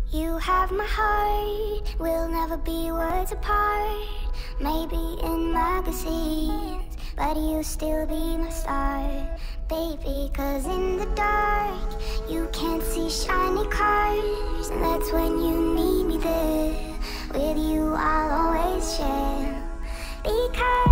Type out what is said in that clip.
You have my heart, we'll never be worlds apart. Maybe in magazines, but you'll still be my star, baby. Cause in the dark, you can't see shiny cars, and that's when you need me there. With you I'll always share, because